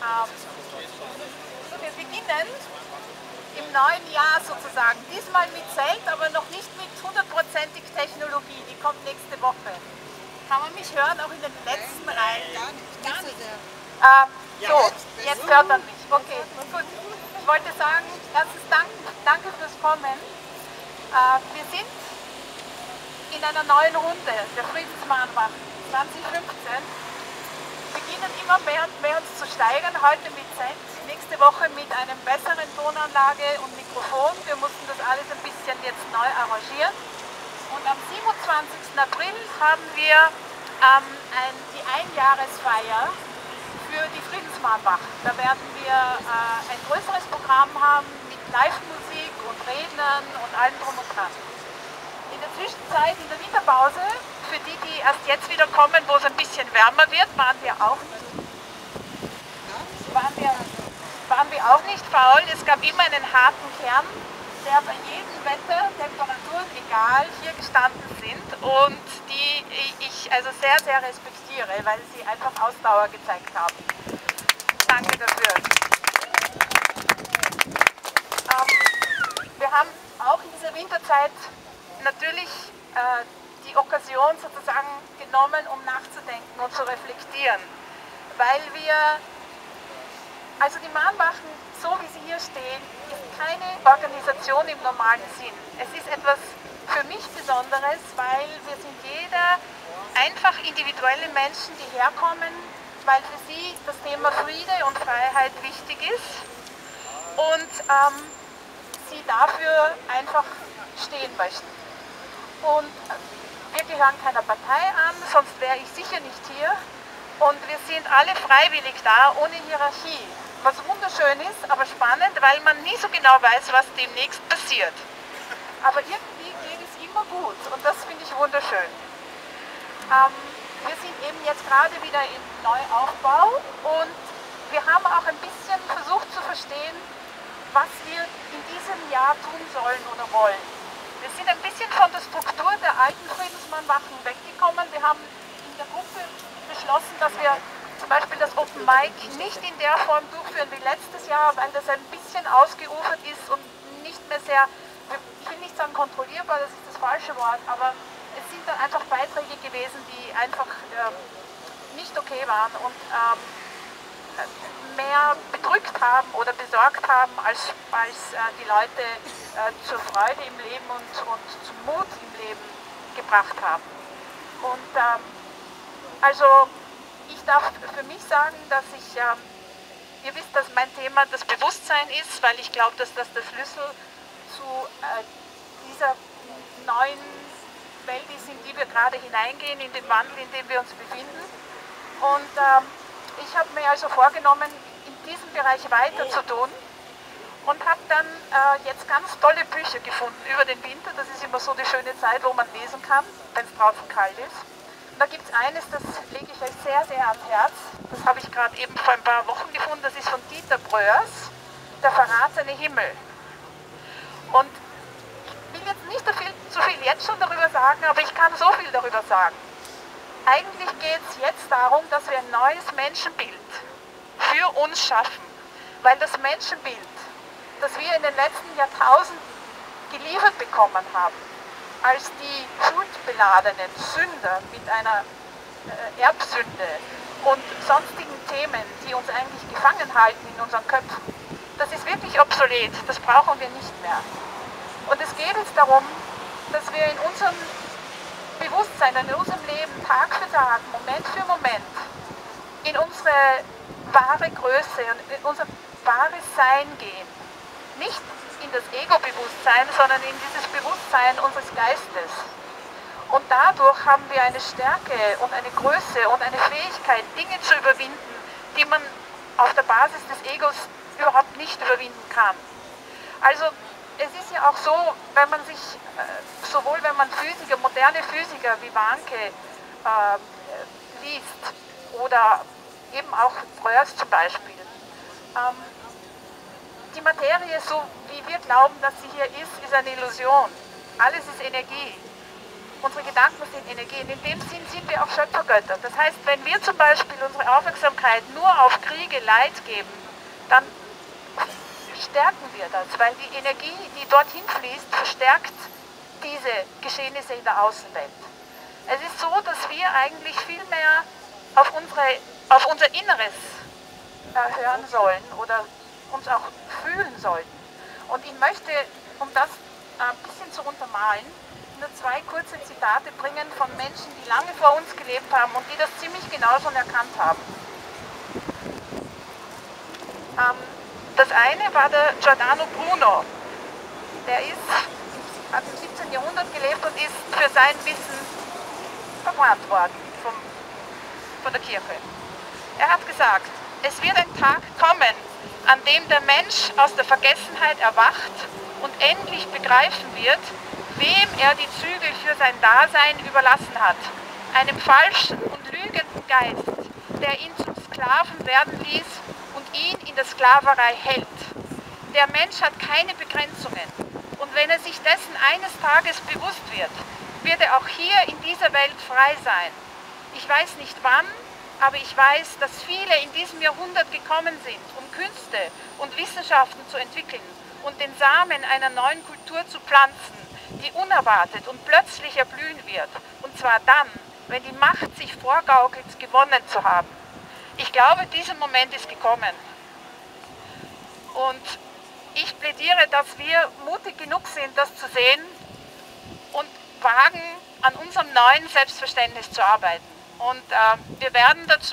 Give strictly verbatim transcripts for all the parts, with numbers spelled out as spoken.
Ähm, so, wir beginnen im neuen Jahr sozusagen, diesmal mit Zelt, aber noch nicht mit hundertprozentig Technologie, die kommt nächste Woche. Kann man mich hören, auch in den letzten Reihen? Gar nicht. Ähm, so, jetzt hört man mich. Okay, gut. Ich wollte sagen, erstens Dank, danke fürs Kommen. Äh, wir sind in einer neuen Runde der Friedensmahnwachen zwanzig fünfzehn. Beginnen immer mehr und mehr uns zu steigern, heute mit Zelt, nächste Woche mit einer besseren Tonanlage und Mikrofon. Wir mussten das alles ein bisschen jetzt neu arrangieren. Und am siebenundzwanzigsten April haben wir ähm, ein, die Einjahresfeier für die Friedensmahnwachen. Da werden wir äh, ein größeres Programm haben mit Live-Musik und Rednern und allem drum und dran. In der Zwischenzeit, in der Winterpause, für die, die erst jetzt wieder kommen, wo es ein bisschen wärmer wird, waren wir auch nicht, waren wir, waren wir auch nicht faul. Es gab immer einen harten Kern, der bei jedem Wetter, Temperaturen egal, hier gestanden sind und die ich also sehr, sehr respektiere, weil sie einfach Ausdauer gezeigt haben. Danke dafür. Ähm, wir haben auch in dieser Winterzeit natürlich äh, die Occasion sozusagen genommen, um nachzudenken und zu reflektieren, weil wir, also die Mahnwachen, so wie sie hier stehen, ist keine Organisation im normalen Sinn. Es ist etwas für mich Besonderes, weil wir sind jeder einfach individuelle Menschen, die herkommen, weil für sie das Thema Friede und Freiheit wichtig ist und ähm, sie dafür einfach stehen möchten. Und wir gehören keiner Partei an, sonst wäre ich sicher nicht hier. Und wir sind alle freiwillig da, ohne Hierarchie. Was wunderschön ist, aber spannend, weil man nie so genau weiß, was demnächst passiert. Aber irgendwie geht es immer gut und das finde ich wunderschön. Ähm, wir sind eben jetzt gerade wieder im Neuaufbau und wir haben auch ein bisschen versucht zu verstehen, was wir in diesem Jahr tun sollen oder wollen. Wir sind ein bisschen von der Struktur der alten Friedensmahnwachen weggekommen. Wir haben in der Gruppe beschlossen, dass wir zum Beispiel das Open Mic nicht in der Form durchführen wie letztes Jahr, weil das ein bisschen ausgeufert ist und nicht mehr sehr, ich will nicht sagen kontrollierbar, das ist das falsche Wort, aber es sind dann einfach Beiträge gewesen, die einfach ähm, nicht okay waren und ähm, mehr bedrückt haben oder besorgt haben, als, als äh, die Leute äh, zur Freude im Leben und, und zum Mut im Leben gebracht haben. Und ähm, also ich darf für mich sagen, dass ich, ähm, ihr wisst, dass mein Thema das Bewusstsein ist, weil ich glaube, dass das der Schlüssel zu äh, dieser neuen Welt ist, in die wir gerade hineingehen, in den Wandel, in dem wir uns befinden. Und ähm, ich habe mir also vorgenommen, in diesem Bereich weiter zu tun und habe dann äh, jetzt ganz tolle Bücher gefunden über den Winter. Das ist immer so die schöne Zeit, wo man lesen kann, wenn es draußen kalt ist. Und da gibt es eines, das lege ich euch sehr, sehr ans Herz. Das habe ich gerade eben vor ein paar Wochen gefunden. Das ist von Dieter Bröers, Der verratene Himmel. Und ich will jetzt nicht so viel, so viel jetzt schon darüber sagen, aber ich kann so viel darüber sagen. Eigentlich geht es jetzt darum, dass wir ein neues Menschenbild für uns schaffen. Weil das Menschenbild, das wir in den letzten Jahrtausenden geliefert bekommen haben, als die schuldbeladenen Sünder mit einer äh, Erbsünde und sonstigen Themen, die uns eigentlich gefangen halten in unseren Köpfen, das ist wirklich obsolet, das brauchen wir nicht mehr. Und es geht jetzt darum, dass wir in unserem Bewusstsein, in unserem Leben Tag für Tag, Moment für Moment in unsere wahre Größe und in unser wahres Sein gehen. Nicht in das Ego-Bewusstsein, sondern in dieses Bewusstsein unseres Geistes. Und dadurch haben wir eine Stärke und eine Größe und eine Fähigkeit, Dinge zu überwinden, die man auf der Basis des Egos überhaupt nicht überwinden kann. Also es ist ja auch so, wenn man sich, äh, sowohl wenn man Physiker, moderne Physiker wie Warnke äh, liest oder eben auch Bröers zum Beispiel, ähm, die Materie, so wie wir glauben, dass sie hier ist, ist eine Illusion. Alles ist Energie. Unsere Gedanken sind Energien. In dem Sinn sind wir auch Schöpfergötter. Das heißt, wenn wir zum Beispiel unsere Aufmerksamkeit nur auf Kriege, Leid geben, dann stärken wir das, weil die Energie, die dorthin fließt, verstärkt diese Geschehnisse in der Außenwelt. Es ist so, dass wir eigentlich viel mehr auf, unsere, auf unser Inneres äh, hören sollen oder uns auch fühlen sollten. Und ich möchte, um das ein bisschen zu untermalen, nur zwei kurze Zitate bringen von Menschen, die lange vor uns gelebt haben und die das ziemlich genau schon erkannt haben. Ähm, das eine war der Giordano Bruno. Der ist, hat im siebzehnten Jahrhundert gelebt und ist für sein Wissen verbrannt worden vom, von der Kirche. Er hat gesagt, es wird ein Tag kommen, an dem der Mensch aus der Vergessenheit erwacht und endlich begreifen wird, wem er die Zügel für sein Dasein überlassen hat. Einem falschen und lügenden Geist, der ihn zum Sklaven werden ließ und ihn in der Sklaverei hält. Der Mensch hat keine Begrenzungen und wenn er sich dessen eines Tages bewusst wird, wird er auch hier in dieser Welt frei sein. Ich weiß nicht wann, aber ich weiß, dass viele in diesem Jahrhundert gekommen sind, um Künste und Wissenschaften zu entwickeln und den Samen einer neuen Kultur zu pflanzen, die unerwartet und plötzlich erblühen wird. Und zwar dann, wenn die Macht sich vorgaukelt, gewonnen zu haben. Ich glaube, dieser Moment ist gekommen. Und ich plädiere, dass wir mutig genug sind, das zu sehen und wagen, an unserem neuen Selbstverständnis zu arbeiten. Und äh, wir werden dazu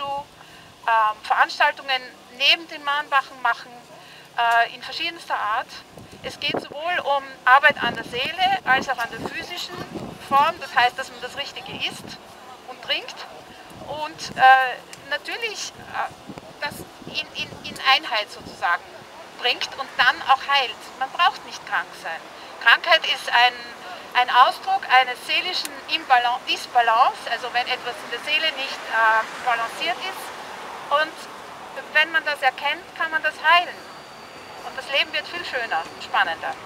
äh, Veranstaltungen neben den Mahnwachen machen, äh, in verschiedenster Art. Es geht sowohl um Arbeit an der Seele als auch an der physischen Form, das heißt, dass man das Richtige isst und trinkt und äh, natürlich äh, das in, in, in Einheit sozusagen bringt und dann auch heilt. Man braucht nicht krank sein. Krankheit ist ein, ein Ausdruck eines seelischen Disbalance, also wenn etwas in der Seele nicht äh, balanciert ist und wenn man das erkennt, kann man das heilen. Und das Leben wird viel schöner und spannender.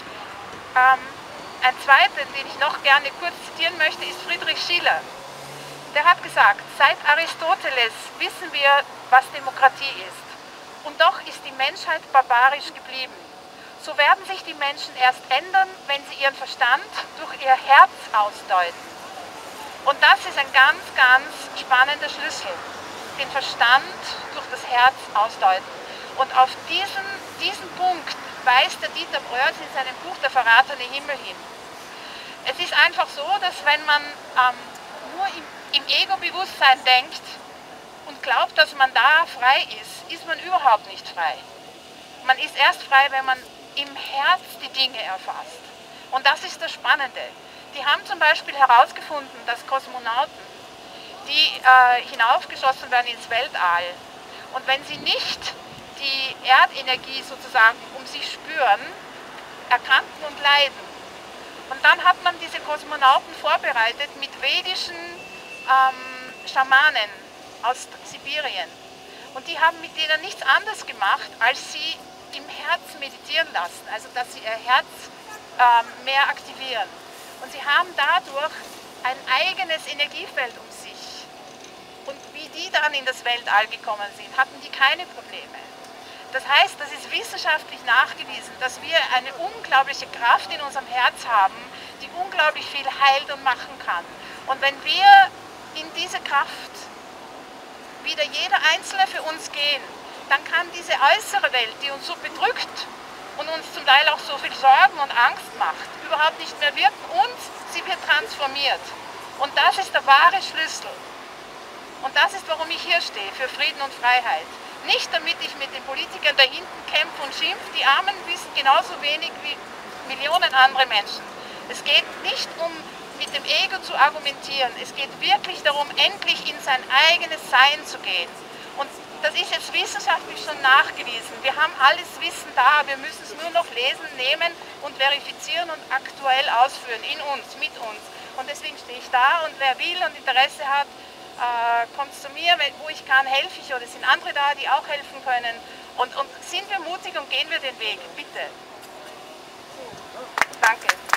Ähm, ein zweiter, den ich noch gerne kurz zitieren möchte, ist Friedrich Schiller. Der hat gesagt, seit Aristoteles wissen wir, was Demokratie ist. Und doch ist die Menschheit barbarisch geblieben. So werden sich die Menschen erst ändern, wenn sie ihren Verstand durch ihr Herz ausdeuten. Und das ist ein ganz, ganz spannender Schlüssel. Den Verstand durch das Herz ausdeuten. Und auf diesen, diesen Punkt weist der Dieter Bröers in seinem Buch Der verratene Himmel hin. Es ist einfach so, dass wenn man ähm, nur im, im Ego-Bewusstsein denkt und glaubt, dass man da frei ist, ist man überhaupt nicht frei. Man ist erst frei, wenn man im Herz die Dinge erfasst. Und das ist das Spannende. Die haben zum Beispiel herausgefunden, dass Kosmonauten, die äh, hinaufgeschossen werden ins Weltall, und wenn sie nicht die Erdenergie sozusagen um sich spüren, erkranken und leiden. Und dann hat man diese Kosmonauten vorbereitet mit vedischen ähm, Schamanen aus Sibirien. Und die haben mit denen nichts anderes gemacht, als sie im Herz meditieren lassen, also dass sie ihr Herz ähm, mehr aktivieren. Und sie haben dadurch ein eigenes Energiefeld um sich. Und wie die dann in das Weltall gekommen sind, hatten die keine Probleme. Das heißt, das ist wissenschaftlich nachgewiesen, dass wir eine unglaubliche Kraft in unserem Herz haben, die unglaublich viel heilt und machen kann. Und wenn wir in diese Kraft wieder jeder Einzelne für uns gehen, dann kann diese äußere Welt, die uns so bedrückt und uns zum Teil auch so viel Sorgen und Angst macht, überhaupt nicht mehr wirken und sie wird transformiert. Und das ist der wahre Schlüssel. Und das ist, warum ich hier stehe, für Frieden und Freiheit. Nicht damit ich mit den Politikern da hinten kämpfe und schimpfe, die Armen wissen genauso wenig wie Millionen andere Menschen. Es geht nicht um mit dem Ego zu argumentieren, es geht wirklich darum, endlich in sein eigenes Sein zu gehen. Und das ist jetzt wissenschaftlich schon nachgewiesen. Wir haben alles Wissen da, wir müssen es nur noch lesen, nehmen und verifizieren und aktuell ausführen, in uns, mit uns. Und deswegen stehe ich da und wer will und Interesse hat, äh, kommt zu mir, wo ich kann, helfe ich, oder es sind andere da, die auch helfen können. Und, und sind wir mutig und gehen wir den Weg, bitte. Danke.